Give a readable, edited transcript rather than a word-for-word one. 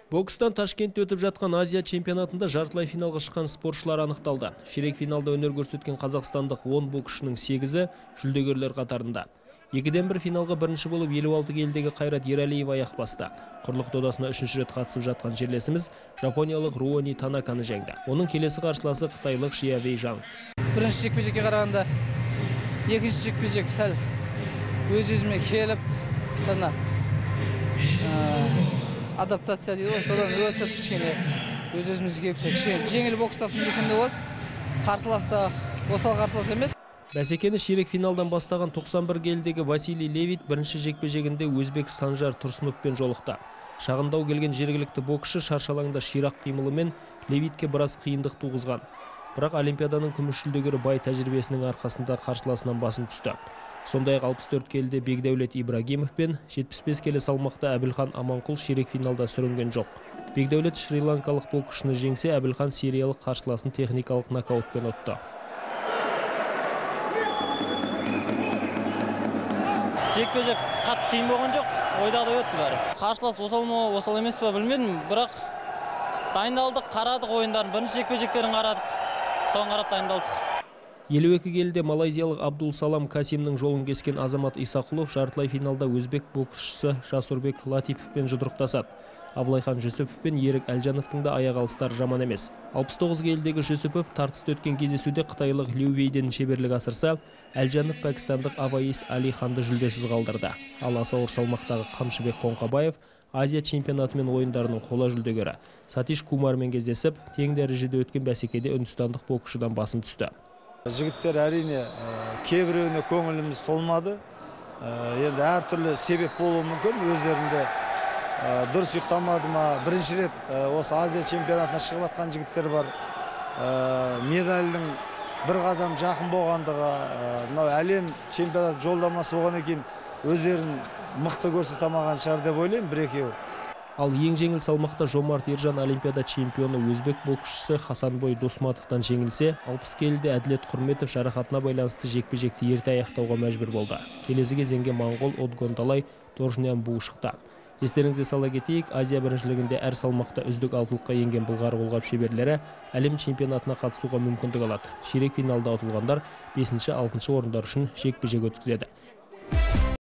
Бокстан Ташкентте өтіп жатқан Азия чемпионатында жартылай финалға шыққан спортшылар анықталды. Ширек финалда өнер көрсеткен қазақстандық 10 боксшының 8-і жүлдегерлер қатарында. 2-1 финалға бірінші болып 56 келідегі Қайрат Ералиев аяқ басты. Құрлық додасына 3-ші рет қатысып жатқан жерлесіміз жапониялық Руони Танаканы жеңді. Оның келесі қарсыласы қытайлық Шиявей Жаң. Бірінші жекпе-жекке қарағанда екінші жекпе-жек сәл өз-өзіме келіп, сана адаптация дейді ғой, содан өтіп кішкене өз-өзімізге кішкене жеңіл бокстасын десем де болады. Қарсылас та осал қарсылас емес. Бәсекені ширек финалдан бастаған 91 келідегі Василий Левит бірінші жекпе-жегінде өзбек Санжар Тұрсыновпен жолықты. Шағындау келген жергілікті боксшы шаршалаңда ширақ қимылымен Левитке біраз қиындық туғызған. Бірақ Олимпиаданың күміс жүлдегері бай тәжірибесінің арқасында қарсыласынан басым түсті. Сондай-ақ 64 келіде Бекдәулет Ибрагимов пен 75 келі салмақта Әбілхан Аманқұл ширек финалда сүрінген жоқ. Бекдәулет шри-ланкалық боксшыны жеңсе, Әбілхан сириялық қарсыласын техникалық нокаутпен ұтты. Жекпе-жек қатты қиын болған жоқ, ойдағыдай өтті бәрі. Қарсылас осал ма, осал емес пе білмедім, бірақ дайындалдық, қарадық ойындарын, бірінші жекпе-жектерін қарадық, соған қарап дайындалдық. 52 келіде малайзиялық Абдул Салам Касимнің жолын кескен Азамат Исақұлов жартылай финалда өзбек боксшысы Жасурбек Латиповпен жұдырықтасады. Абылайхан Жүсіпов пен Ерік Әлжановтың да аяқ алыстары жаман емес. 69 келідегі Жүсіпов тартысты өткен кездесуде қытайлық Лю Вейден шеберлік асырса, Әлжанов пәкістандық Аваис Али Ханды жүлдесіз қалдырды. Ал аса ауыр салмақтағы Қамшыбек Қоңқабаев Азия чемпионаты мен ойындарының қола жүлдегері Сатиш Кумармен кездесіп, тең дәрежеде өткен бәсекеде үндістандық боксшыдан басым түсті. Жігіттер әрине кейбіреуіне көңіліміз толмады. Енді әртүрлі себеп болуы мүмкін. Өздерінде дұрыс ұйықтамады ма, бірінші рет осы Азия чемпионатына шығып жатқан жігіттер бар. Медальдің бір қадам жақын болғандығы, әлем чемпионаты жолдамасы болғаннан кейін өздерін мықты көрсете алмаған шығар деп ойлаймын, бір-екеуі. Ал ең жеңіл салмақта Жомарт Ержан Олимпиада чемпионы өзбек боксшысы Хасанбой Досматовтан жеңілсе, 60 келіде Әділет Құрметов жарақатына байланысты жекпе-жекті ерте аяқтауға мәжбүр болды. Келесі кезеңге моңғол Отгондалай Торжнян Бу шықты. Естеріңізге сала кетейік, Азия біріншілігінде әр салмақта үздік алтылыққа енген былғары қолғап шеберлері әлем чемпионатына қатысуға мүмкіндік алады. Ширек финалда ұтылғандар 5-6 орындар үшін жекпе-жек өткізеді.